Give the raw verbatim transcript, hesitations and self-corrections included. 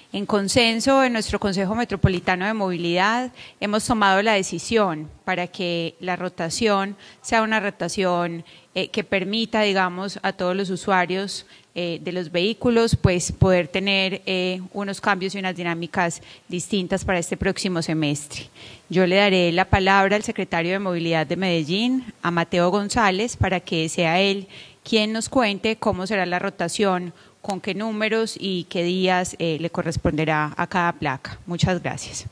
En consenso, en nuestro Consejo Metropolitano de Movilidad hemos tomado la decisión para que la rotación sea una rotación eh, que permita, digamos, a todos los usuarios eh, de los vehículos, pues poder tener eh, unos cambios y unas dinámicas distintas para este próximo semestre. Yo le daré la palabra al secretario de Movilidad de Medellín, a Mateo González, para que sea él quien nos cuente cómo será la rotación, con qué números y qué días eh, le corresponderá a cada placa. Muchas gracias.